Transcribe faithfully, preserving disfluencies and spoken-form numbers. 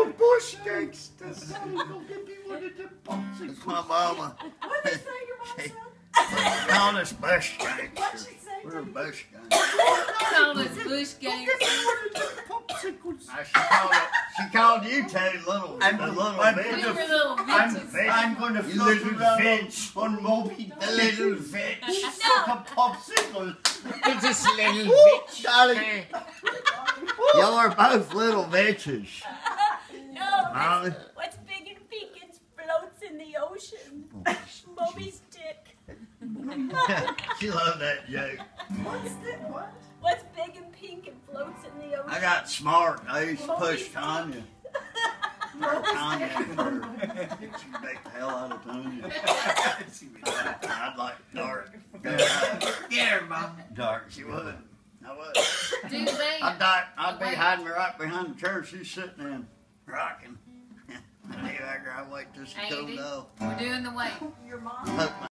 little bush gangsters. Go get me one of them popsicles. It's my mama. What did you say your mom said? Call us bush What'd gangsters. she say? We're bush gangsters. Call us bush gangsters. Popsicles. I, she, called it, she called you two little, I'm- the little I'm- We bitch. were little I'm, bitches. I'm going to You float little around bitch. on Moby The little bitch. Like a popsicle. It's just little bitch. Darling, y'all are both little bitches. No, Molly. that's, what's big and pink and floats in the ocean? Moby's dick. She loved that joke. What's the, what? What's big and pink and floats in the ocean? I got smart. I used to push Tanya. Tanya for she baked the hell out of Tanya. I'd like dark. Get her, Mom. Dark, she would. I would. Do they? I'd, die, I'd be hiding right behind the chair she's sitting in, rocking. I knew after I wait till she Andy, cooled off. we're doing the wait. Your mom? Hope my